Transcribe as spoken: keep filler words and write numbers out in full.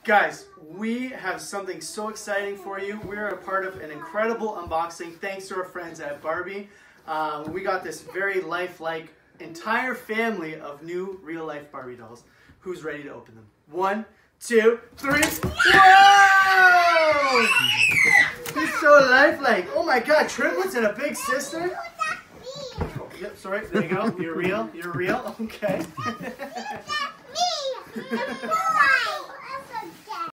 Guys, we have something so exciting for you. We're a part of an incredible unboxing thanks to our friends at Barbie. Uh, we got this very lifelike entire family of new real-life Barbie dolls. Who's ready to open them? One, two, three. Whoa! He's so lifelike. Oh my God, triplets and a big sister? Oh, yep, sorry, there you go. You're real, you're real, okay. Me, the boy.